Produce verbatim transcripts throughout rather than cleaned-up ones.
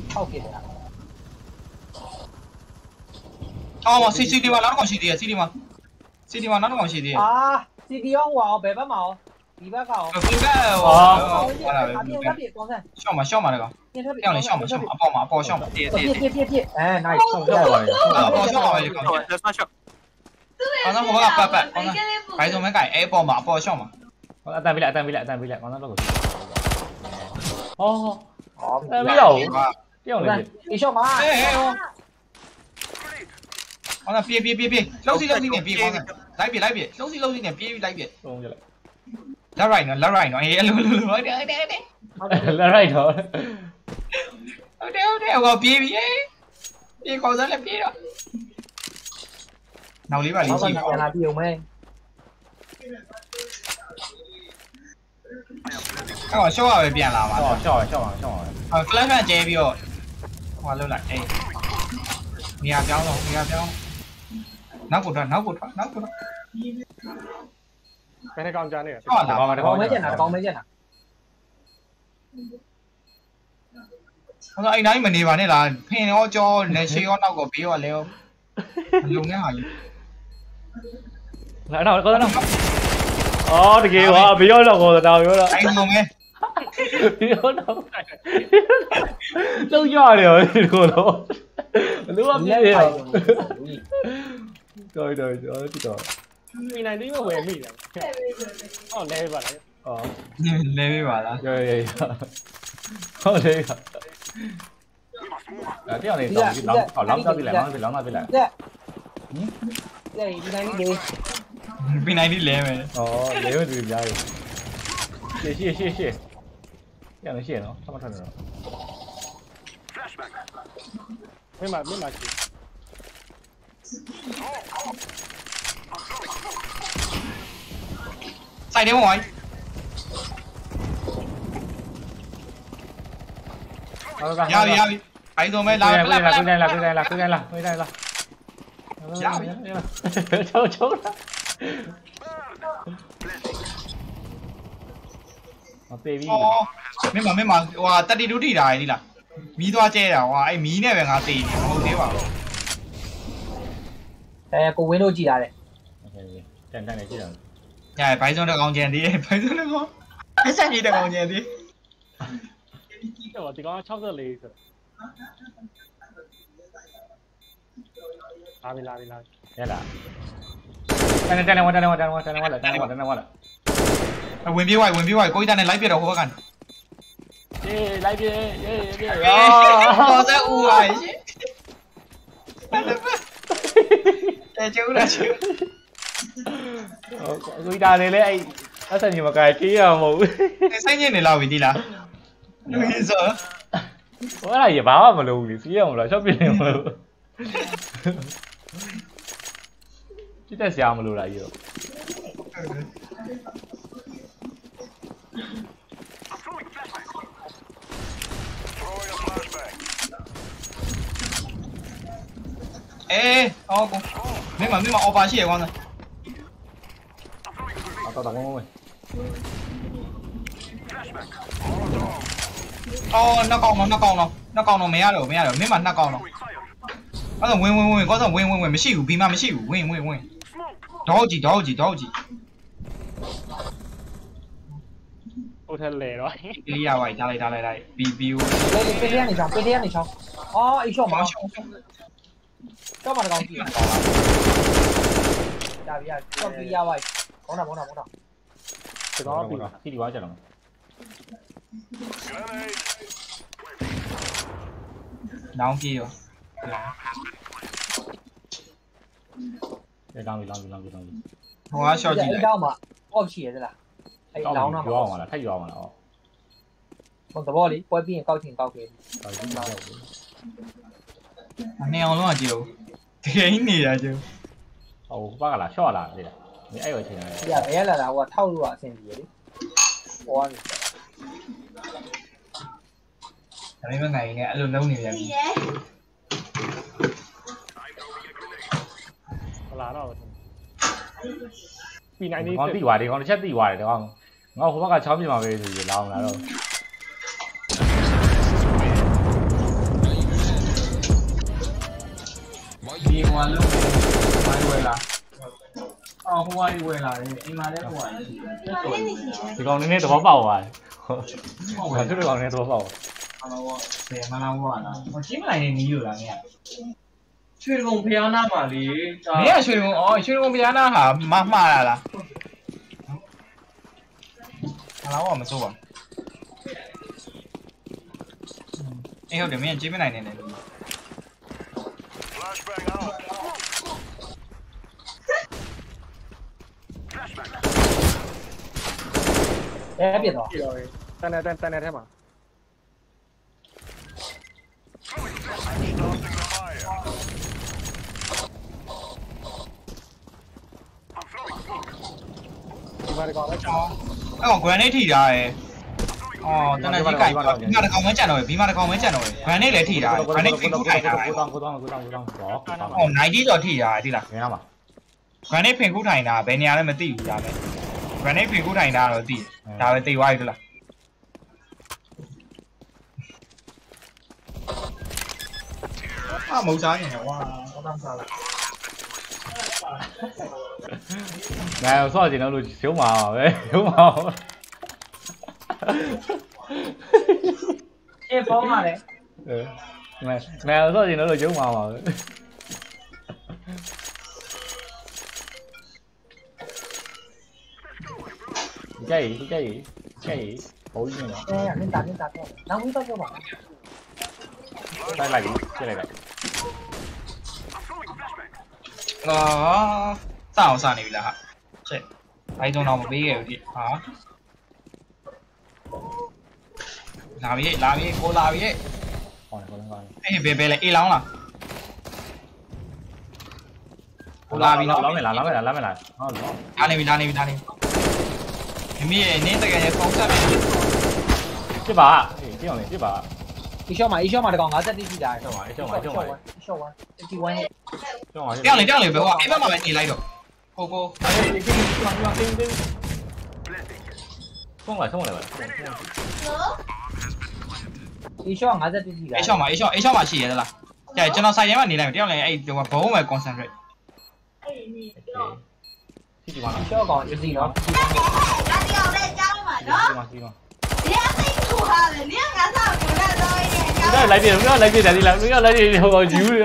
ထောက်ပြတယ်အော်စီစီဒီမှာနောက်ကောင်ရှိသေးတယ်စီဒီမှာစီဒီမှာနောက်ကောင်ရှိသေးတယ်အာစီဒီရောဟွာဘယ်ဘက်မှာရောဒီဘက်ကရောဒီဘက်ဟောဟုတ်လားပဲရှော့မှာရှော့မှာလည်းကောင်ပြောင်းလေရှော့မှာရှော့မှာအပေါ်မှာအပေါ်ရှော့မှာတည်တည်ပြည့်ပြည့်ပြည့်အဲ nice ရှော့ရပါတယ်အပေါ်ရှော့မှာပဲကောင်လက်ဆော့ရှော့အော်တော့ဟိုကပတ်ပတ်ကောင်းလားဘိုင်စုံမဲကိုင်အဲအပေါ်မှာအပေါ်ရှော့မှာအတန်ပြလိုက်အတန်ပြလိုက်အတန်ပြလိုက်ကောင်းလားတော့ကိုဟောအဲမရောပြောင်းလေဒီရှော့မှာဟဲ့ဟဲ့ဟောအော်တော့ပြေးပြေးပြေးပြေးလှုပ်စီလှုပ်စီနဲ့ပြေးကောင်းတယ်လိုက်ပြေးလိုက်ပြေးလှုပ်စီလှုပ်စီနဲ့ပြေးပြီးလိုက်ပြေးသုံးကြလိုက်လက်ရိုက်နော်လက်ရိုက်နော်အေးအလိုလိုဟုတ်တယ်ဟုတ်တယ်ဟုတ်တယ်လက်ရိုက်တော့ဟုတ်တယ်ဟုတ်တယ်ဟောပြေးပြီပြေးကောင်းစားလည်းပြေးတော့နောက်လေးပါလေးကြည့်ပါလာပြေုံမဲအော်ရှော့ရပဲပြန်လာပါရှော့ရှော့ရှော့ရှော့အော်ဖလက်ကကျဲပြီးတော့ဟောလောက်လိုက်အေးနေရာပြောင်းတော့နေရာပြောင်းနောက်ကိုထွက်နောက်ကိုထွက်နောက်ကိုထွက်ဘယ်နဲ့ကောင်ကြားနေလဲဟုတ်လားကောင်းမဲကျန်တာကောင်းမဲကျန်တာဟောအဲ့တိုင်းမနေပါနဲ့လားဖင်ရောကြောလက်ရှိရောနောက်ကိုဘေးရောလဲလုံနေဟာကြီးလာတော့ကောင်းတော့အော်တကယ်ကွာဘေးရောတော့ကောတော်ရောတော့အဲ့လုံမဲဘေးရောတော့လုံးရတယ်ဒီကိုတော့ဘယ်လိုမှပြည့်ရတော်တော်တော်တော်မိနိုင်လေးမဝယ်မိလားဟုတ်လဲပါလားအော်လဲပေးပါလားရောရောဟုတ်တယ်အဲ့တရားလေးတော့ဒီလောင်းအော်လောင်းကြပြီလားလောင်းပြီလောင်းလာပြီလားဟင်ဟင်ဒီနိုင်လေးပြီးနိုင်ပြီလဲမယ်အော်လဲလို့ဒီကြားရရှေ့ရှေ့ရှေ့ရှေ့ရမယ်ရှေ့နော်ဆက်မထွက်တော့မင်းမမင်းမရှိဆိုင်တယ်ဝိုင်းရပြီရပြီဘိုင်းစုံမဲလာလာလာလာလာလာလာလာလာလာလာရပြီချုံချုံမပေးပြီမင်းမမင်းမဟိုတက်တီတူထိတာလေဒီလားမီးသွားကျဲတာဟွာအဲ့မီးနဲ့ပဲငါတေးနေမဟုတ်သေးပါဘူးအဲကိုဝင်းတို့ကြည်လာတယ်โอเคတန်တန်နေကြည့်တာညဘိုင်းစုံတဲ့ကောင်ကျန်သေးတယ်ဘိုင်းစုံတဲ့ကောင်အဆက်ကြီးတဲ့ကောင်ကျန်သေးတော့ဒီကောင်၆၄ဆိုလာပြီလာပြီလာရလားတန်တန်နေဝတန်နေဝတန်နေဝတန်နေဝလာတန်နေဝတန်နေဝလာဝင်ပြေးဝိုင်းဝင်ပြေးဝိုင်းကိုကြီးတန်းနဲ့လိုက်ပြတော့ဟိုဘက်ကနေအေးလိုက်ပြေးအေးပြေးအော်တဲ့ဦးပါရှင်တဲ့ကျူးလားကျူးကိုကြီးတာနေလေအဲ့အဆက်ကြီးမကြိုက်ကြီးရမဟုတ်ဘူးစိတ်ညစ်နေလောက်ပြီဒီလားလူကြီးစောဟောရဘာမှမလုပ်ဘူးလေစီးရအောင်လားရှော့ပြနေမလို့ကြည့်တဲ့ဆရာမလို့လားကြီးတော့အေးအော်ကိုမင်းမမင်းမအော်ပါရှိရကွာနော်တော်တော်ကောင်းကောင်းပဲအော်နှစ်ကောင်တော့နှစ်ကောင်တော့နှစ်ကောင်တော့မရတော့မရတော့မင်းမနှစ်ကောင်တော့အဲ့ဒါဝင်ဝင်ဝင်ကောဆိုဝင်ဝင်ဝင်မရှိဘူးဘီမမရှိဘူးဝင်ဝင်ဝင်ဒေါကြီးဒေါကြီးဒေါကြီးဟိုထက်လေတော့ကလေးရပါထားလိုက်ထားလိုက်လိုက်ဘီဘီကိုလေပေးရနေချောင်းပေးရနေချောင်းအော်အေးရှော့မှာတော့မှာကောင်ကြည့်ဒါပြရတော့ပြရပါဘောနာဘောနာဘောနာဒီကောင်ပြီစီဒီဝါကြတော့နောင်ပြေရောအဲလောင်းပြီလောင်းပြီလောင်းပြီလောင်းပြီဟိုကရှော့ကြည့်လိုက်အဲ့တော့မှအောက်ရှိရသလားအဲ့လောင်းတော့ရွာအောင်လားထပ်ရွာအောင်လားဟောသဘောလေးပွဲပြီးရင်ကောက်ချင်ကောက်ခဲ့ဟုတ်ပြီကောက်ပြီအနေအောင်လုံးကကြည့်ဦးတကယ်ကြီးနေတာကျုပ်ဟိုဘာကလားရှော့လာလေမင်းအဲ့ရောချိန်ရတယ်ပြဘယ်ရလာတာဟိုကထောက်လို့အဆင်ပြေလေဟိုကနေဒါပေမဲ့ငါရင်လည်းအဲ့လိုလုံးနေပြန်ပြီဟလာတော့ပြီးနိုင်နေကောင်းတိသွားတယ်ကောင်းတစ်ချက်တိသွားတယ်ကောင်းငါဟိုဘက်ကချောင်းပြမှာပဲဆိုပြီးလောင်းလာတော့ဘာလုပ်လဲဘာဝယ်လာအော်ဟိုဝါးဝယ်လာတယ်အိမ်မှာလည်းဟိုဝါးဒီကောင်နည်းနည်းသဘောပေါက်သွားတယ်ဟုတ်ပါဘူးသူတို့ကောင်နည်းသဘောပေါက်အလောဘဆယ်မလားဝါလားဟိုချင်းမလိုက်နေနီးလို့လားမင်းရွှေကုံဖျားနာမှာလေမင်းကရွှေကုံအော်ရွှေကုံဖျားနာဟာမမှားလာလားအလောဘမစိုးပါအေးဟုတ်တယ်မင်းချင်းမနိုင်နေတယ်အဲပြတော့တန်တဲ့တန်တဲ့ထဲမှာဒီမှာကောလိုက်ချောင်းအဲ့ကောင် grenade ထိတာရယ်အော်တနက်ကြီးကြိုက်ပါဘီမာတစ်ကောင်မဲကြံတော့ဘီမာတစ်ကောင်မဲကြံတော့ grenade လည်းထိတာ grenade ဖိခုထိုင်တာကိုတောင်းကိုတောင်းကိုတောင်းကိုတောင်းတော့အော်ninetyကျော်ထိတာဒီလားမင်းလား grenade ဖိခုထိုင်တာဘယ်နေရာလဲမသိဘူးဒါပဲ grenade ဖိခုထိုင်တာတော့သိဒါပဲသိသွားပြီလားအာမဟုတ်စားနေဝါတော့တမ်းစားလိုက်ငါဆော့ကျင်တော့လို့ရှုံးမှာပါပဲရှုံးမှာပါအေးပေါင်းရတယ်အဲငါငါဆော့ကျင်တော့လို့ရှုံးမှာပါပဲကြိုက်ကြိုက်ကြိုက်ဟိုကြီးနော်အဲနင်းတာနင်းတာတော့နောက်ပြီးတော့ပြောပါလိုက်လိုက်ပြီပြလိုက်လိုက်အာစအောင်စနေပြီလားဟာချက်ဘိုင်းစုံတော့မပေးခဲ့ဘူးဒီဟာလာပြီလာပြီကိုလာပြီဟောတယ်ဟောတယ်ဟောတယ်အေးဘယ်ဘယ်လဲအေးလောင်းလားကိုလာပြီနော်လောင်းမယ်လားလောင်းမယ်လားလောင်းမယ်လားဟုတ်လောလာနေပြီလာနေပြီလာနေပြီမိရဲ့နင်းတကယ်ဖုန်းဆက်နေပြပါအေးပြောင်းလေပြပါ一小嘛，一小嘛，这个俺这地皮的， 一小嘛，一小嘛，一小嘛， 一小嘛，这几万。 这样嘞，这样嘞，别话，一般嘛没你来着，哥哥。 哎，你这地方地方叮叮。送来送来吧。 一小俺这地皮的。 一小嘛，一小一小嘛企业的啦。对，见到三千万你来，这样嘞，哎，这个不会 concentrate。 几几万？ 一小个就是一个。 几万几万。不要来电，不要来电，来电来，不要来电，好搞笑的。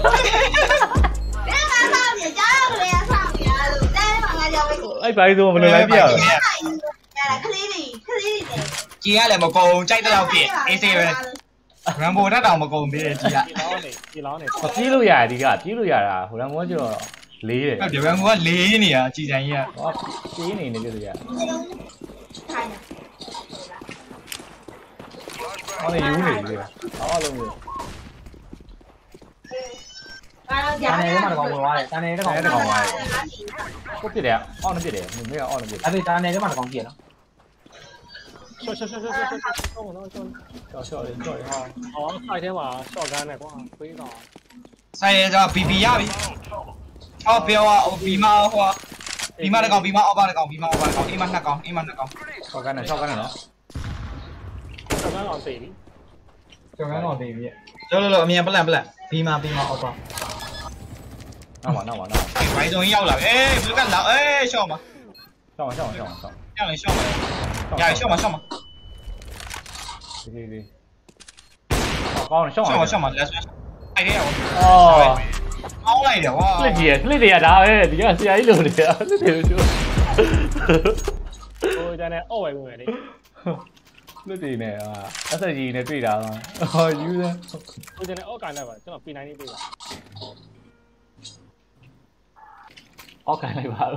哎，白做不能来电。 姐啊，你冇講，真都有變，你死佢。兩部得但冇講俾你知啊。 幾樓呢？ 我知道呀，啲噶，知道呀啦，後來我就理嘅。 條兩部理你啊，知真嘢。 我理你呢啲呀。我哋要嚟嘅，好啊，老妹。 但係你嘛講會話嘅，但係你都講講話嘅。嗰啲嚟啊，按嗰啲嚟，唔咩按嗰啲。 啊對，但係你嘛講嘢咯。 笑笑笑笑笑笑，我那笑笑笑你笑一下。哦，夏天嘛，笑干嚟啩，可以講。 細就 B B 呀 B。哦，標啊，我 B 嘛我話，B 嘛你講 B 嘛，我幫你講 B 嘛，我幫你講 A 嘛你講 A 嘛你講。 笑干嚟，笑干嚟咯。 笑干我地邊。 笑干我地邊。走走走，面不來不來 ，B 嘛 B 嘛我講。 那我那我那我。 白終於要啦，誒，不是幹老，誒，笑嘛。 笑嘛笑嘛笑嘛笑。 讓你笑嘛。呀，笑嘛笑嘛。 對對對。高你笑嘛。 笑嘛笑嘛，來，哎呀我。 哦。 高嚟的哇。 你啲你啲啊打誒，你而家試下呢度嚟啊，呢條就。 我真係惡為會你。 呢啲呢啊，一世二呢對啦嘛，哦要啦。 我真係惡揀嚟喎，真係變難啲啲喎。 惡揀嚟ပါ咯。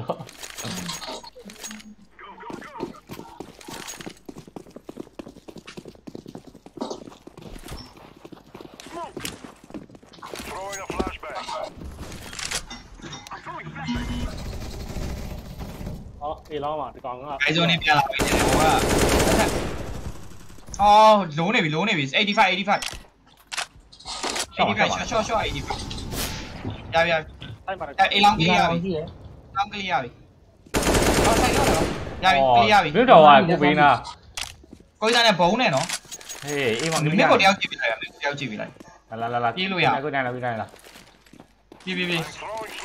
好，你攞嘛？你講啊。 解咗呢邊啦，我啊。哦，攞呢邊攞呢邊 ，eighty five eighty five。eighty five，show show eighty five。入入。誒，一兩幾廿邊？兩幾廿邊？我睇到啦。廿邊幾廿邊？ 邊度啊？嗰邊啊？ 嗰陣係補呢နော်？ 誒，呢個呢個點有接嚟啊？有接嚟。 嚟嚟嚟， 呢度呀？ 嗰陣啦，嗰陣啦。 B B B。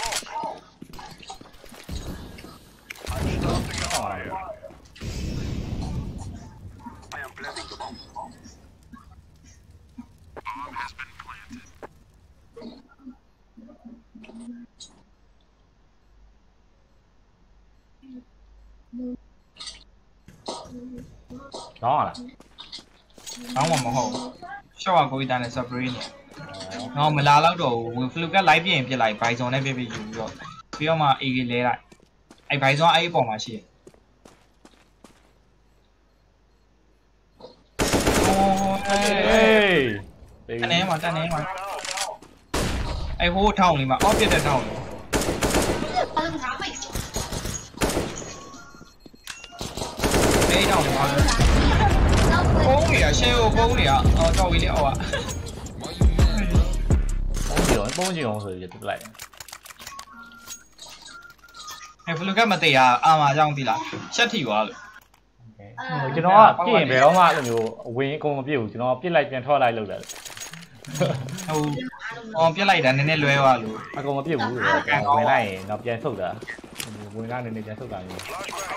đó là đó mà mà hậu sao mà cô ta này sắp rồi nè nó mình la lắm rồi lúc cái lái biển bị lại bài gió này bị bị dùng rồi bây giờ mà ai cái lấy lại ai bài gió ai bỏ mà xí anh em mà anh em mà ai hô thòng này mà óp biết được thòng đây thòng mà bốn lìa siêu bốn lìa ờ cho cái liệu à bốn triệu bốn triệu rồi giờ lại hay lúc cái mà tiền à à mà trong thì là set thì quá ကျွန်တော်ကပြည့်ရင်ဘယ်တော့မှအဲ့လိုမျိုးဝင်အကုန်မပြည့်ဘူးကျွန်တော်ပြစ်လိုက်ပြန်ထွက်လိုက်လို့တယ်ဟုတ်အော်ပြစ်လိုက်တာနည်းနည်းလွဲသွားလို့အကုန်မပြည့်ဘူးဆိုတော့ဝင်လိုက်ရင်တော့ပြန်ဆုတ်တာဝင်လာနေနေပြန်ဆုတ်တာမျိုး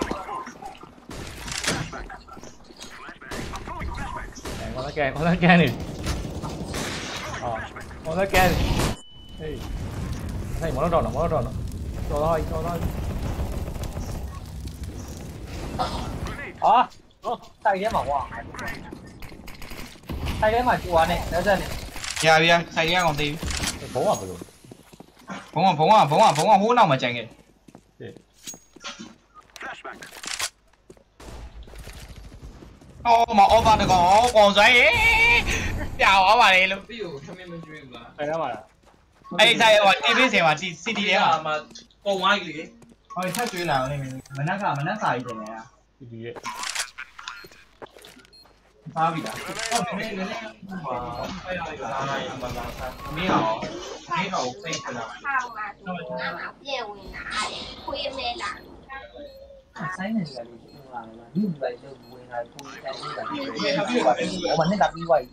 ကောင်းကန်ကောင်းကန်နေအော်ကောင်းကန်ဟေးအဲ့မလို့တော့မလို့တော့တော်တော့တော်တော့啊，哦，晒天嘛哇，晒天嘛就完嘞，在这里。 ရပြီဆိုင်ရအောင်သေးပြီဘုံကဘယ်လိုဘုံကဘုံကဘုံကဘုံကဟိုးနောက်မှာကြိုင်ခဲ့အော်မအော်ဘာတကောင်ကောင်ဆိုင်ပြောင်းသွားပါလေလို့ပြီးကိုခမင်းမကျွေးဘူးလားဆိုင်ရပါလားအဲ့ဆိုင်ဟို တီ ဗီ ဆင်မှာ စီ တီ ထဲမှာမှာပုံသွားပြီလေဟိုထပ်ကျွေးလာအောင်နေမနက်ကမနက်စာကြီးတင်နေတာဒီရဲ့သားပြီလားဟုတ်တယ်နည်းနည်းဟာအဲ့ရရလာရမှာလာစားမင်းအောင်မင်းအောင်စိတ်ခလာဟောင်းမှာငါမှာပြည့်ဝင်လာတယ်ခွေးမဲလာဆိုင်နေကြတယ်ဟိုလာတယ်ဒီဘက်ကျဝင်လာကိုယ်တိုင်နေတာဟိုမှာနေတာပြီးသွားပြီ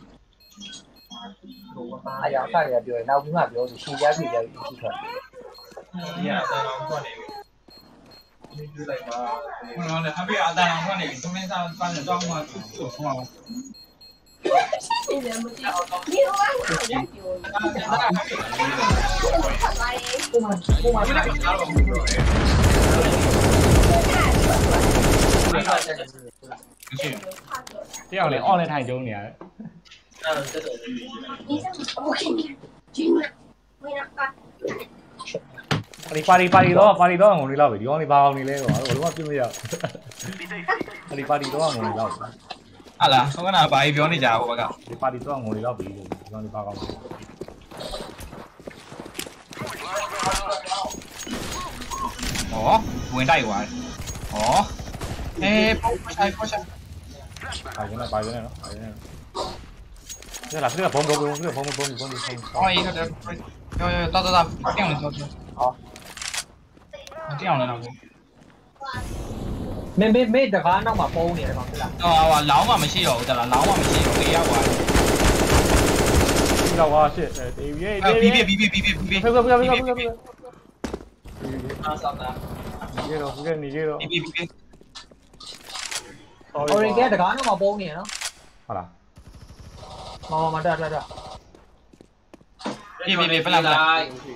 အရာစားရပြောရင်နောက်ပြီးမှပြောလို့ရှင်းရပြီကြပြီကြည့်ထွက်ရအတန်အောင်ထွက်နေပြီ你就来吧，我讲的，他别阿蛋让我那个，昨天上反正找我出去好嘛。 你怎么知道？你我我也有。 不嘛不嘛， တယောက်လေ online ထိုင်ကြုံနေရတယ်你这我给你，真的，为了个。 ဒီပါတီပါတီတော့ပါတီတော့ငုံလေးလောက်ပဲဒီကောင်လေးဘာအောင်နေလဲကွာဘယ်လိုမှပြမရဘူးဒီပါတီတော့ငုံလေးလောက်ဟာလားခေါင်းကနာဘာကြီးပြောနေကြဟိုဘက်ကဒီပါတီတော့ငုံလေးလောက်ပြီဒီကောင်လေးဘာကောင်းလဲဩဝင်တိုက်သွားတယ်ဩအေးပေါ့ဆိုင်ပေါ့ဆိုင်ပါကျနေပါကျနေနော်ပါကျနေရလာခရဘုံဘုံဘုံဘုံဘုံဘုံဘုံဘုံအော်အေးဟုတ်တယ်ရောရောတော်တော်တော်ပြောင်းနေတော့ဟောပြောင်းနေတော့မင်းမင်းမင်းတကားနောက်မှာပုံနေတယ်ကောင်ဟုတ်လားဟောဟာလောင်းမှမရှိတော့ဘူးတလားလောင်းမှမရှိတော့အေးရောက်သွားတယ်ဒီတော့ဟာရှစ်တေးရေးတေးဘီဘီဘီဘီဘီဘီဖေဖေဖေဖေဖေဖေအားဆောင်တာနေရောဖူးကနေရောဘီဘီဘီအော်ရင်ကတကားနောက်မှာပုံနေရနော်ဟုတ်လားမမမတက်တက်တက်ဘီဘီဘီပလာပလာ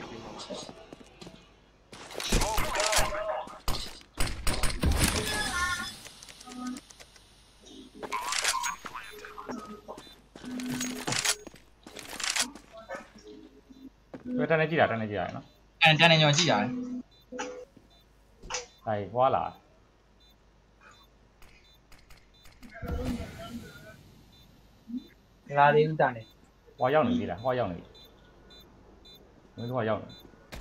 ဘယ်တန်းနေကြည့်တာတန်းနေကြည့်ရတယ်နော်အဲတန်းနေညောကြည့်ရတယ်ဟိုင်ဟွာလာလာသေးဦးတန်းနေဟွာရောက်နေပြီလားဟွာရောက်နေပြီမင်းတို့ကရောက်နေ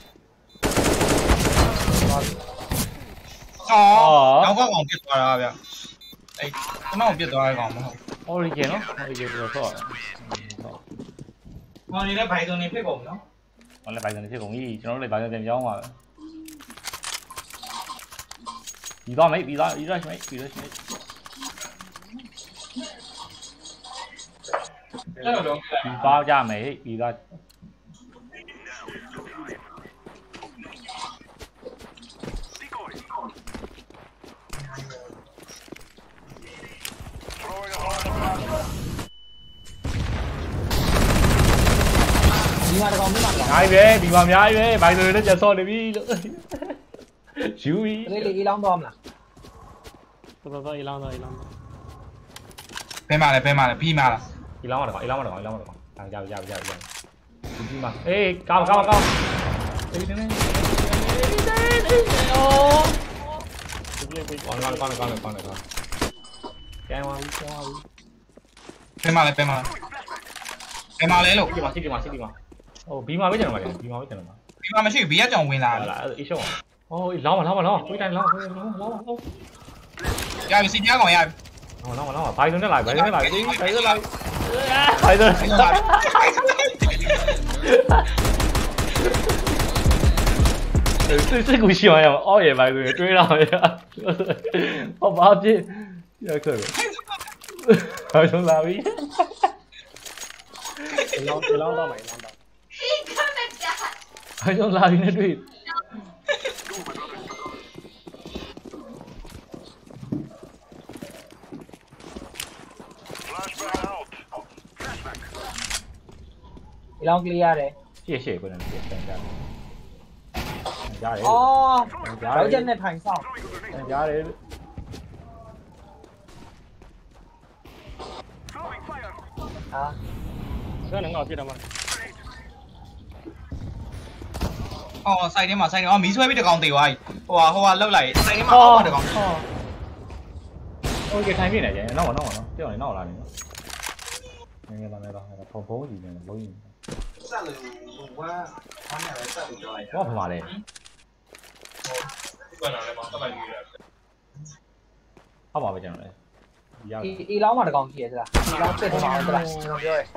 အော်နောက်ကောင်ပြစ်သွားတာဗျအဲကျွန်တော်ပြစ်သွားတဲ့ကောင်မဟုတ် origin နော် origin ဆိုတော့ဟောနေတဲ့ဘိုင်ဇွန်နေဖြစ်ကုန်နော်ဟောလည်းဘိုင်ဇွန်နေဖြစ်ကုန်ပြီကျွန်တော်တို့လည်းဘိုင်ဇွန်ပြန်ပြောင်းပါပဲဒီတော့မိတ်ဒီတော့ဒီတော့မိတ်ဒီတော့မိတ်ဒီပါကြမယ်ဟိဒီတော့ဒီမှာတော့မင်းမှာအားပဲဒီမှာအများကြီးပဲဘိုင်ဆိုလည်းကျဆော့နေပြီလို့ယူပြီလေးလေးအေးလောင်းတော့မလားတော်တော်အေးလောင်းတော့အေးလောင်းတော့ဘယ်မှာလဲဘယ်မှာလဲပြီးမှာလားအေးလောင်းမှာတော့အေးလောင်းမှာတော့အေးလောင်းမှာတော့ဒါကြကြကြကြဒီဒီမှာအေးကောင်းကောင်းကောင်းအေးနေနေအိုးဒီပြေကောင်းကောင်းကောင်းကောင်းကောင်းကောင်းကဲဝါဘူးကဲဝါဘူးဘယ်မှာလဲဘယ်မှာလဲဘယ်မှာလဲလို့ဒီမှာစီဒီမှာစီဒီမှာဟိုဘီမှာပဲကျွန်တော်ပါလေဘီမှာပဲကျွန်တော်ပါပြီးမှာမရှိဘူးဘီကကြောင်ဝင်လာဟုတ်လားအဲ့အေးရှော့ဟိုလောင်းမလောင်းမလောင်းခွေးတိုင်းလောင်းခွေးလောင်းလောင်းလောင်းရပြီစီပြားကောင်ရပြီလောင်းလောင်းလောင်းဘိုင်ဆိုနဲ့လာဘိုင်ဆိုနဲ့လာဘိုင်ဆိုလာဘိုင်ဆို这这股喜欢呀，熬夜买个追上呀，我把这要可以，还从哪里？ အေးလောင်းအေးလောင်းတော့မယ်အေးလောင်းတော့还从哪里那追？ ဒီလောင်းကလေးရတယ်谢谢不能谢，等一下，等一下嘞， အော်等一တော့下ချက်嘞， နဲ့ထိုင်ဆောင်等一下嘞， ဟာဆွဲနေတော့ပြတော့မှာအော်စိုက်ထဲမှာစိုက်ထဲအော်မီးဆွဲပြီးတကောင်တေသွားပြီဟိုဟာဟိုဟာလှုပ်လိုက်စိုက်ထဲမှာအောက်မှာတကောင် OK，看片来着，那我那我那，这样那我哪里？那个那个那个，跑跑几年，跑几年。 ဆက်လို့ဟိုကဘာနဲ့လဲဆက်လို့ပြောလိုက်我跑嘛嘞？ ကွန်းလာလဲမှာတက်လိုက်ပြီ跑嘛不讲嘞？一样。 အေးအေးလောင်းမှာတကောင်ရှိရစလားအေးလောင်းပြစ်ထားအောင်စလားကျွန်တော်ပြောရဲ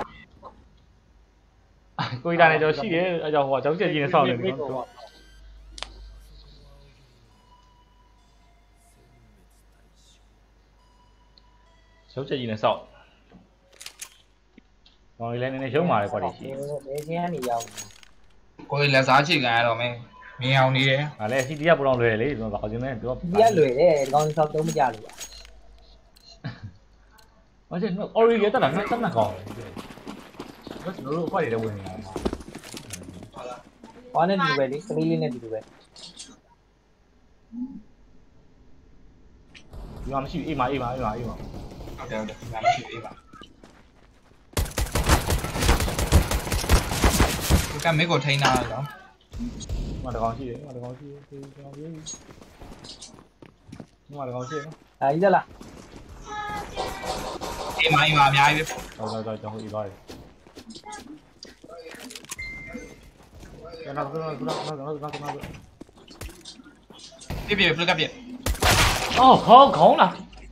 ကိုကြီးတာနဲ့ကျွန်တော်ရှိတယ်အဲကြောင့်ဟိုကကျွန်တော်ချက်ကြီးနဲ့စောင့်နေတယ်ကျွန်တော်ရုပ်ချက်ကြီးနဲ့စောင့်ကောင်းလေးလည်းနည်းနည်းရုံမာတယ်ကွာဒီရှိဘယ်ချင်းကနေရောက်ကိုယ်လက်စားချိကန်ရတော့မယ်မြင်အောင်နေတယ်။ဒါလည်းစီတီကပူလောင်လွယ်လေကျွန်တော်ဘာလို့လဲသူကဒီကလွယ်တယ်ဒီကောင်ဆောက်သုံးမကြလို့ပါ။ဘာကျတော့ Ori ရတက်တာနဲ့တက်တာကောင်းတယ်။ဘာကျွန်တော်တို့ခွက်ရတဲ့ဝင်နေတာ။ဘာနဲ့ဒီလိုပဲလေကလေးလေးနဲ့ဒီလိုပဲဒီမှာမရှိဘူးအေးမအေးမအေးမအေးမဟုတ်တယ်ဟုတ်တယ်ဒီမှာမရှိသေးပါဘူးကမေကိုထိန်းတာတော့။မတကောင်ရှိတယ်မတကောင်ရှိတယ်ဒီကောင်ရေး။မတကောင်ရှိတယ်ဒါကြီးသလားအေးမိုင်းပါအများကြီးပဲ။တော့တော့ကျွန်တော်ဟိုသွားတယ်။ကျွန်တော်ကတော့ကတော့ကတော့ကတော့ပြပြပလကပြ哦，好空了。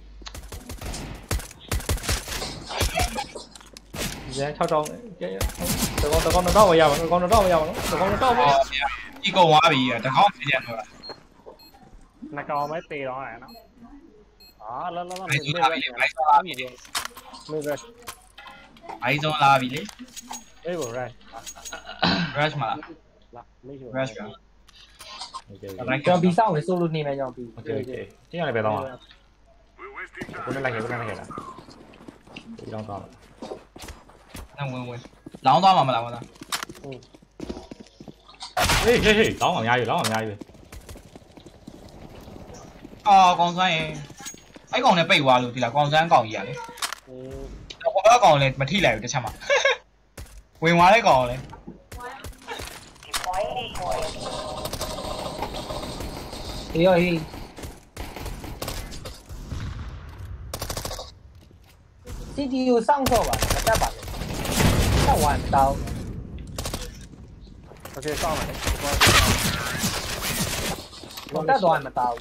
现在超招，这这这光这光能到我家吗？这光能到我家吗？这光能到我。 ဒီကောင်သွားပြီတကောင်းပြန်တော့နှကောင်ပဲတေတော့ရနော်အာလာလာလာဘိုမေင်းမေလာပြီဘိုင်းလာပြီလေမေပဲဘိုင်းဆုံးလာပြီလေအေးဘောရိုင်း rush မှာလာမေရှိ rush က OK ကျွန်တော်ဘီဆောက်ဝင်ဆိုလို့နေမယ်ကျွန်တော်ဘီ OK OK，这样来别动了，不能来血，不能来血了，一张到了。 นั่งဝင်ဝင်လောင်းသွားမှာမလားမလား嘿嘿嘿，老往家去，老往家去。 အော်ကောင်စမ်းရင်အဲ့ကောင်နဲ့ပိတ်သွားလို့ဒီလားကောင်စမ်းကောင်ကြီးရလေဟိုဘက်ကောင်လည်းမထိလိုက်ဘူးတစ်ချက်မှဝင်သွားတဲ့ကောင်လည်းဒီရောဟေးစီတီကိုစောင့်တော့ပါမတတ်ပါနဲ့စောင့်ဝမ်းတောင်းโอเคစောင့်မယ်မတတ်တော့မတောင်း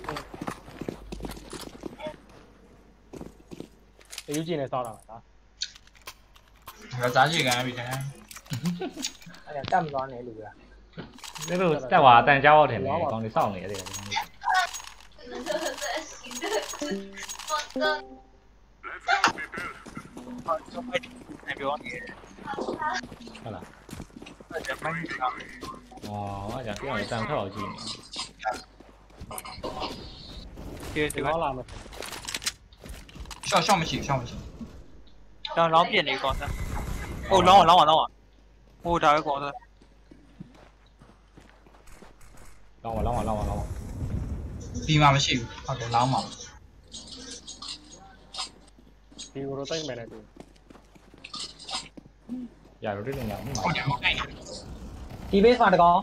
အေးယူကြည့်နေစောင့်တာပါဒါရစားချေကန်ပြီခင်ဗျာအဲ့ဒါတတ်မသွားနဲ့လူက那个在我蛋家我听的，讲你上来这个。好了。哦，我讲这样蛋太好记了。 ဒီဒီကောလာမယ် short short မရှိ short မရှိကျွန်တော်လောင်းပြစ်နေကောစားဟိုလောင်းလောင်းလောင်းဟိုဒါပဲကောစားလောင်းပါလောင်းပါလောင်းပါလောင်းပါဒီမှာမရှိဘူးဟုတ်တယ်လောင်းပါဒီကိုတော့တိုက်မယ်လေသူရတော့တိတ်နေရအောင်ဟုတ်တယ်ဟုတ်တယ်ဒီ base မှာတကောင်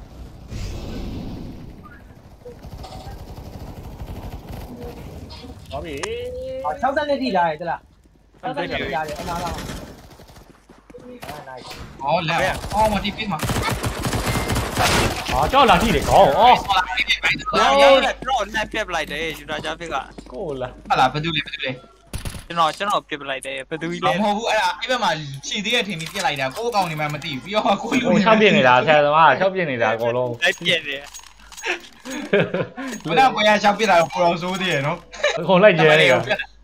ဟောပြီ၆၀နဲ့ထိလာတယ်တလား၆၀နဲ့ထိလာတယ်အနာလားအာ nice ဟောလက်အော်မတီးပေးမှာဟာကြောက်လာထိတယ်ကောင်းအော်ကျွန်တော်လက်ပြစ်ပလိုက်တယ်ယူတာချပစ်ကကိုလာဟာလားဘယ်သူလဲဘယ်သူလဲကျွန်တော်ကျွန်တော်ပြစ်ပလိုက်တယ်ဘယ်သူကြီးလဲမဟုတ်ဘူးအဲ့ဒါအဲ့ဘက်မှာခြေသေးရထင်ပြီးပြစ်လိုက်တာကိုယ်ကောင်နေမှမသိဘူးပြီးတော့ကိုယ်ဟို၆ပြစ်နေတာဆယ်သမား၆ပြစ်နေတာအကုန်လုံးလက်ပြစ်တယ်ဘယ်တော့ကိုရရှောက်ပြစ်တာကိုတော်ဆိုးသေးရနော်အကုန်လိုက်ကျဲနေတာ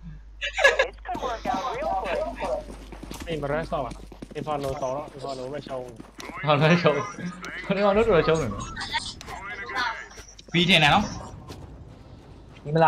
အေးမရမ်းဆောက်ပါအင်ဖာနိုဆောက်တော့အင်ဖာနိုပဲရှောင်းဟောလည်းရှုံးခဏတော့တော်ရှုံးနေတယ်ပြီးတင်တယ်နော်ဒီမလား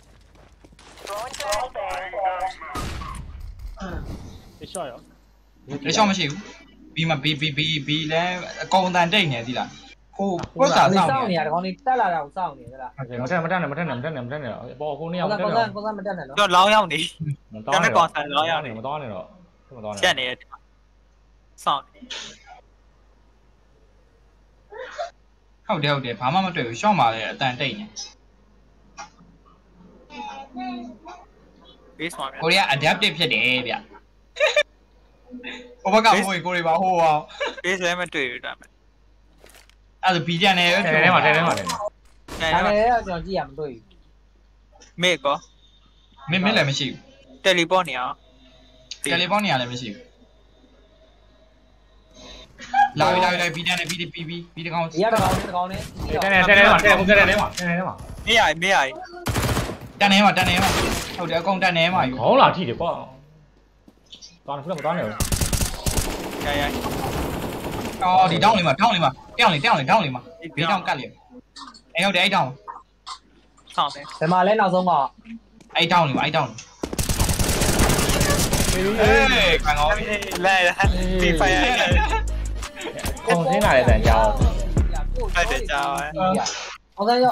ဒီရှော့ရောလက်ချောင်းမရှိဘူးပြီးမှပြီးပြီးပြီးပြီးလဲအကုန်တန်တိတ်နေသီလားဟိုပုတ်စာစောင့်စောင့်နေနေရတကောင်လေးတက်လာတာကိုစောင့်နေသလားဟုတ်ကဲ့မတက်မတက်နဲ့မတက်နဲ့မတက်နဲ့မတက်နဲ့ပေါ်ကိုနှစ်ယောက်ကောတက်င်းတော့ကောင်းကောင်းမတက်နဲ့နော်ကျွန်တော်လောင်းရောက်နေမတော်နဲ့မတော်နဲ့တော့မတော်နဲ့ချက်နေတယ်စောင့်ဟုတ်တယ်ဟုတ်တယ်ဘာမှမတွေ့ဘူးရှော့မှာလည်းအတန်တိတ်နေဘေးဆောင်ကိုရီးယား adaptive ဖြစ်တယ်ဗျဟိုဘက်ကဟိုကိုရီးပါဟိုအောင်ဘေးလည်းမတွေ့ဘူးဒါပေမဲ့အဲ့ဒါဘီဂျန်နဲ့ထဲထဲမှာထဲထဲမှာထဲဒါနဲ့တော့ကျွန်တော်ကြည့်ရမတွေ့ဘူးမေကောမင်းမင်းလည်းမရှိဘူးတယ်လီပေါ့နေအောင်တယ်လီဖုန်းနေရာလည်းမရှိဘူးလာပြီလာပြီဘီဂျန်နဲ့ဘီဘီဘီဘီတကောင်ဒီရတကောင်လေးတကောင်လေးထဲထဲထဲထဲမှာထဲထဲထဲထဲမှာထဲထဲမှာမေးရမေးရတန်နေမှာတန်နေမှာဟုတ်တယ်အကုန်တန်နေမှာယူခေါင်းလာထိတယ်ကွာသွားနေဖုန်းမသွားနဲ့ရရအော်ဒီတောင်းလေးမှာတောင်းလေးမှာတောင်းလေးတောင်းလေးတောင်းလေးမှာဘေးတောင်းကတ်လေးအဲ့ဟုတ်တယ်အဲ့တောင်းဆောင်တယ်ဒီမှာလဲနောက်ဆုံးကအဲ့တောင်းလေးမှာအဲ့တောင်းဟေးခံကောင်းပြီလဲဒီဖိုင်ရခုံစင်းလာတဲ့တန်ကြောက်ဟုတ်တယ်ကြောက်ဟုတ်ကဲ့ရော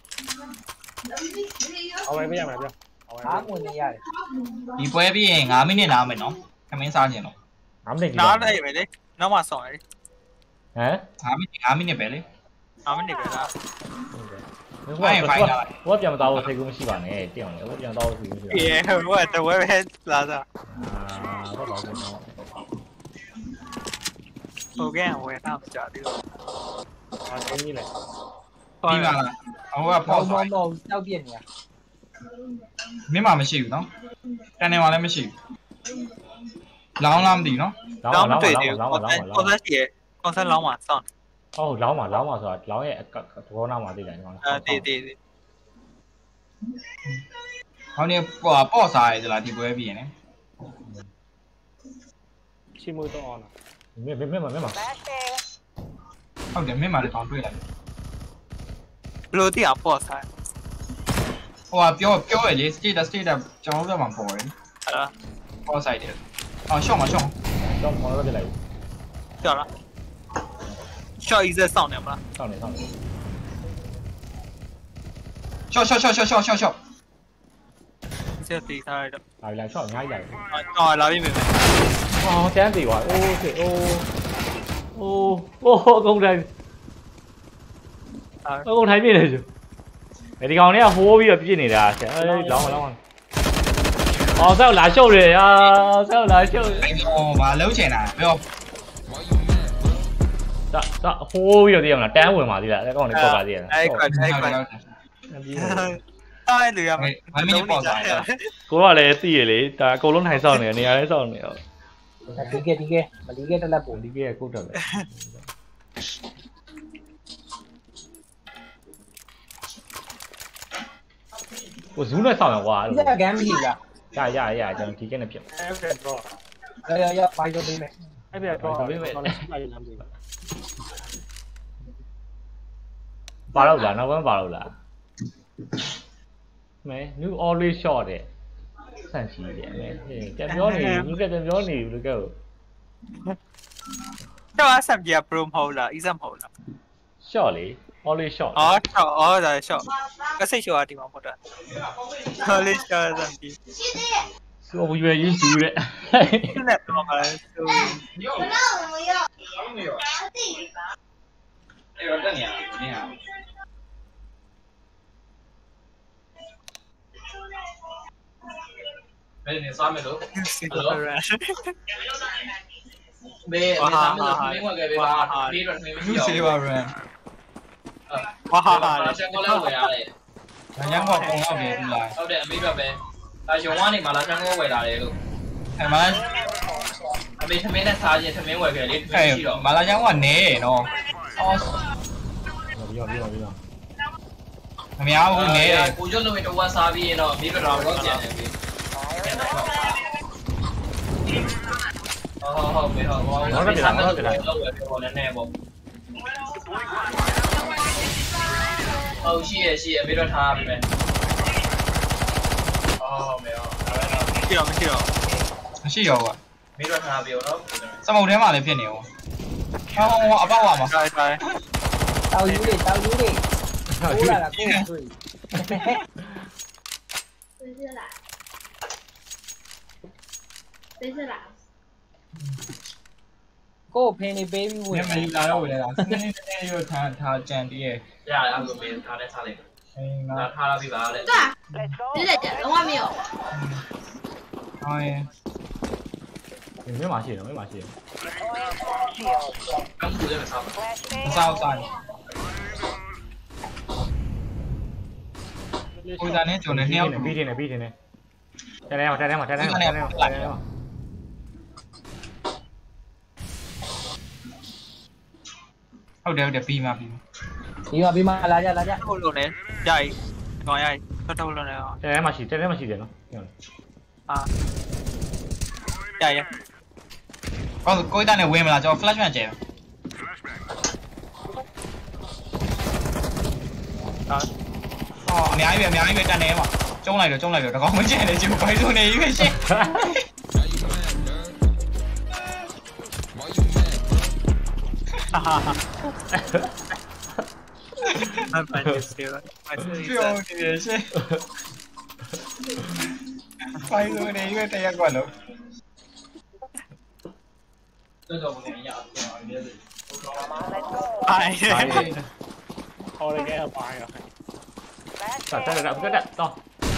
เอาไว้ไม่ยังไงပြောเอาไว้အားဝင်နေရတယ်ဒီပွဲပြီးရင်၅မိနစ်နားမယ်နော်ခမင်းစားခြင်းတော့ငါမနေကြည့်နားလိုက်ပဲလေနောက်မှဆောင်ရဟမ်၅မိနစ်၅မိနစ်ပဲလေအားမနေပဲလားဟိုကဟိုကပြန်မတော်ဘူးစိတ်ကူးမရှိပါနဲ့တည်အောင်လေဟိုပြန်တော်ဘူးစိတ်ကူးမရှိပါအေးဟိုကတဝဲပဲလာတာအာတော့တော့တော့ဟိုကဲဝယ်ထားကြတယ်เอาตรงนี้แหละပြီးပါလားဟိုကဘောပေါ့ဘောဘောတောက်ပြစ်နေရမင်းမှမရှိဘူးနော်တန်နေမှာလည်းမရှိဘူးလောင်းလားမသိဘူးနော်လောလောင်းင်းလောင်းတွေ့လောတယ်င်းလောင်းကောလောင်းင်းကောင်းစီကောင်းစလောင်းမှာစောင့်ဟုတ်လောင်းပါလောင်းပါဆိုတာလောင်းရဲ့သဘောနာမှာသိတယ်ဒီမှာအဲတေးတေးဟောင်းနေပေါ့ပေါ့စားရသလားဒီပွဲပြီးရင်လေชิมือต้องออนอ่ะမင်းမင်းမင်းမင်းမဟုတ်တယ်မင်းမှလည်းကောင်းတွေ့လိုက်ဘလို့တိအောင်ပေါ့ဆိုင်ဟိုကပြောပြောရလေ state state ကျွန်တော်တို့ကမှပေါ်တယ်ဟာပေါ့ဆိုင်တယ်အော်ရှော့မရှော့တော့မော်တော့ပြလိုက်ကြောက်လား short easy စောင့်နေမလားဆောင်းနေဆောင်းနေရှော့ရှော့ရှော့ရှော့ရှော့ရှော့ရှော့စက်တီထားရတော့လာပြီလားရှော့အများကြီးလာပြီအော်လာပြီမေမေအော်တန်းသေးပါအိုးစေအိုးအိုးအိုးအကုန်တိုင်းအကုန်ထိုင်ပြနေchứဒီကောင်တွေကဟိုးပြီးတော့ပြစ်နေတာဆရာအေးလောင်းလောင်းအော်ဆောက်လာရှုပ်တယ်အာဆောက်လာရှုပ်အဲ့တော့ဘာလုံးချင်တာပြောဒါဒါဟိုးပြီးတော့တည်ရမလားတန်းဝင်ပါသေးလားအဲ့ကောင်တွေပောက်ပါသေးတယ်အဲ့ကွက်အဲ့ကွက်အဲ့လူရမယ်ဘာမင်းပေါ့ဆိုင်လဲကိုကလည်းသိရလေဒါအကုန်လုံးထိုင်ဆောက်နေနေရာလဲဆောက်နေရောဒီကဲဒီကဲမဒီကဲတက်လက်ပို့ဒီကဲကုတ်တယ်လေကိုဇူးနဲ့ဆောက်ရကွာဒီကဂမ်းမကြီးလားရရရကျွန်တော်ဒီကဲနဲ့ပြတ်ไอ้เพื่อนก็ရရရဘိုင်တော့ပေးမယ်ไอ้เพื่อนก็ตอนนี้ไปยังดีပါတော့လားနောက်ပိုင်းပါတော့လားမဲ new always short တဲ့散气一点嘞，点标你，你这点标你这个。 这玩意三 G Pro 好了，一三好了。 笑嘞 ，only 笑。 哦，笑哦，在笑。个谁笑啊？地方好的。only 笑三 G。 我不愿意输的。 现在多嘛？就。 不让我要。没有。 哎，我这年，这年。没你啥没录？没没啥没录，另外个别把别人没没有。哇哈哈！香港来回来嘞，香港公安别来。好的，没准备。但是我呢，马来香港回来了。哎，马来。没他没那啥子，他没回来的。哎，马来香港呢喏。哦。 有有有有。 他们要呢，估计都没做完啥子喏，没个老老见的。好好好，没好，我我没看到这个，我的那不。哦，是是，没得差别。哦，没有，没有，没有，是有啊，没得差别咯。什么天嘛来骗你哦？啊，我阿爸话嘛。对对。 刀鱼的，刀鱼的，过来了，过来。 真是啦，真是啦。 ကိုဖေးနေပေးပြီးဝင်你们来了回来了，今天今天又他他讲的，呀，然后没他在差嘞，那他那边吧嘞。 对啊，你在这，我没有。 哎， 没马戏，没马戏。 刚补这个啥？啥啥？我在那就那天。 逼天的，逼天的。再来嘛，再来嘛，再来嘛，再来嘛，再来嘛。 ဟုတ်တယ်ဟုတ်တယ်ပြီးမှပြီးပြီးမှပြီးမှလာကြလာကြဟုတ်လို့လေရိုက်ကောင်းရိုက်ထွက်ထုတ်လို့လေအောင်တဲထဲမှာရှိတဲထဲမှာရှိတယ်နော်အာရိုက်ရဟောကိုယ်တိုင်နဲ့ဝင်မလားကျွန်တော် flash မှကျဲအာဟောအများကြီးပဲအများကြီးပဲတန်နေမှာကျုံးလိုက်တော့ကျုံးလိုက်တော့တကောင်းမကျဲနေချင်ဘိုင်းစုံနေရွေးရှင်း哈哈哈！慢慢就行了， 不用你是，快速的一个这样过了。这个我跟你讲， 哎， 我哋嘅快啊！ 得得得，唔得得，到。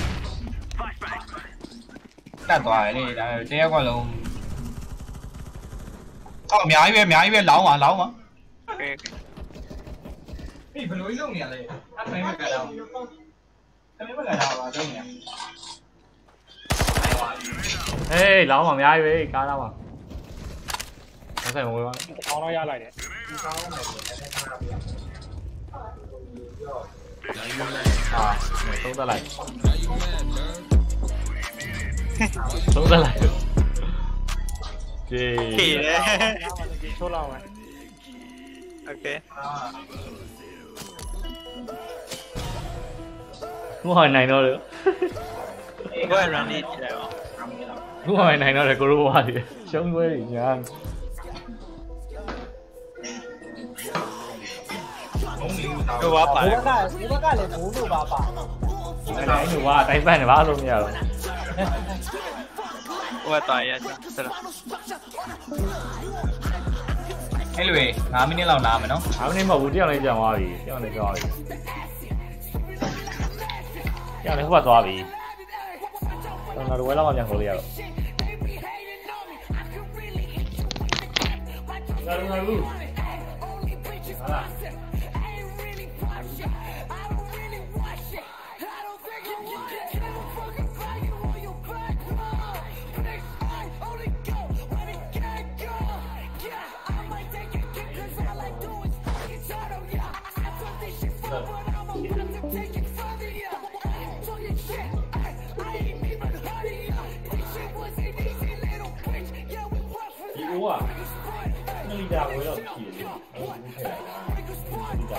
得大咧，但係這一個路，哦，瞄一邊，瞄一邊，老嘛，老嘛。 Okay. Eh, pero hoy no me ale. Ah, también me cagaba. También me cagaba, también. 誒，老嘛，များ嘢，加啦嘛。我真係冇啊。 講多一嚟嘅。 啊，收得嚟。收得嚟。耶。 幾咧？ 幾粗漏啊？ OK。 我係နိုင်တော့တယ်။我係 run 呢啲嚟喎。 我係နိုင်တော့တယ်ကိုလို話တယ်ရှုံးပွဲကြီးညာကိုဝါပါဒီဘက်ကဒီဘက်ကလည်းဘူးလို့ပါပါအဲ့ဒါအဲ့လိုပါတိုင်းပန်းနေပါလို့မရတော့ကိုဝါတာရကြဆရာအဲ့လိုငါးမိနစ်လောက်နားမယ်နော်ငါးမိနစ်မဟုတ်ဘူးတယောက်လေးကြောင်သွားပြီတယောက်လေးကြောင်သွားပြီတယောက်လေးဟိုဘက်သွားပြီကျွန်တော်တို့ဝဲလောက်မှပြန်ခေါ်လို့ရတော့လာလူလာလူဟာလား 哇，那一家我要撇的，我不配来的，一家，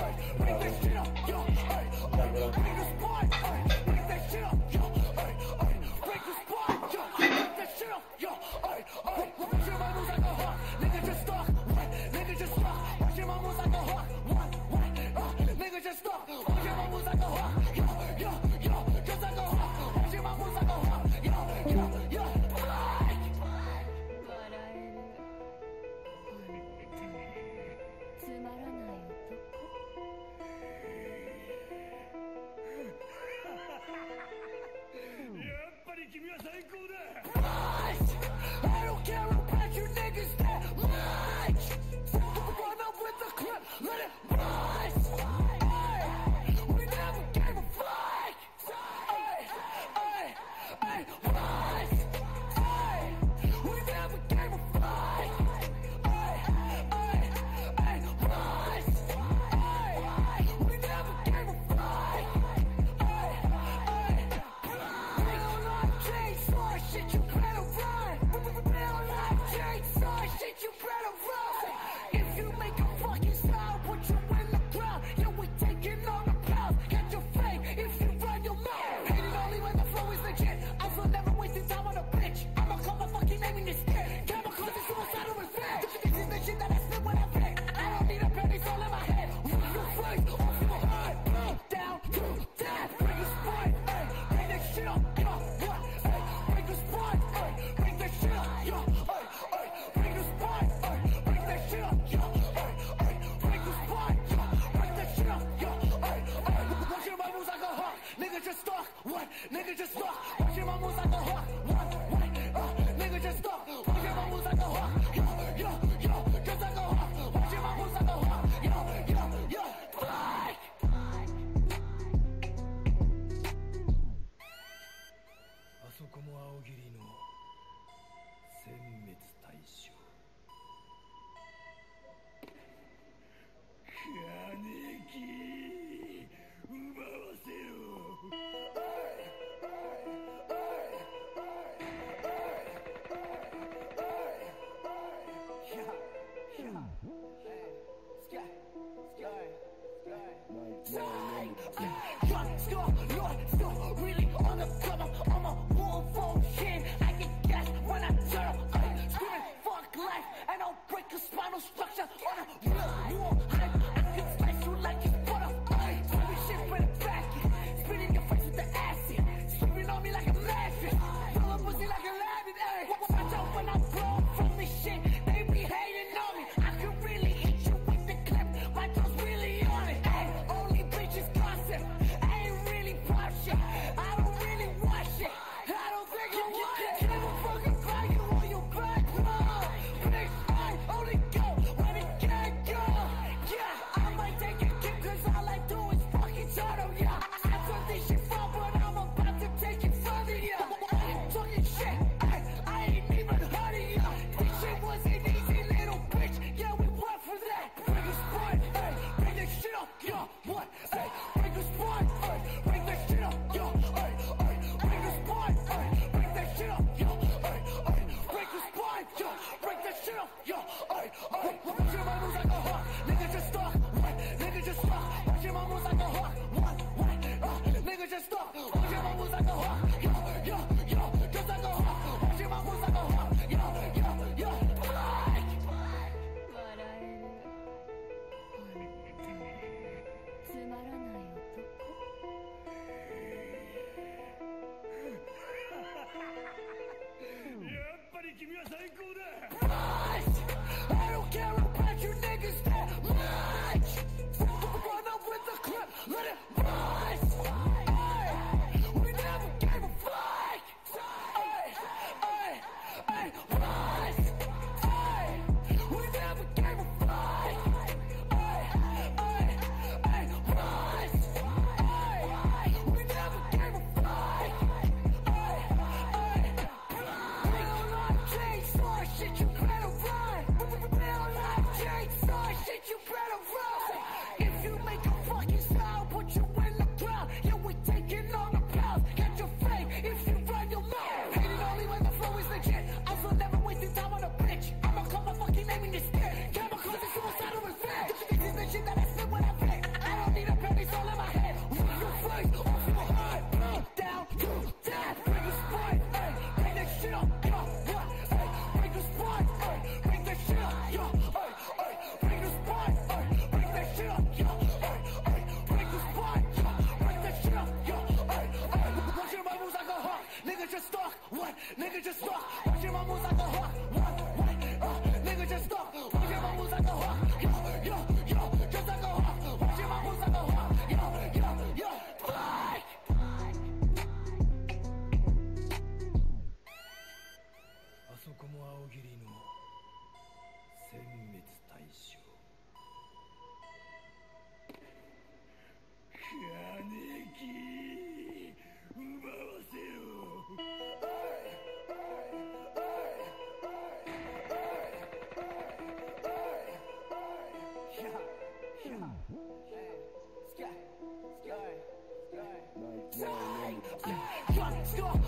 Sky, sky, sky.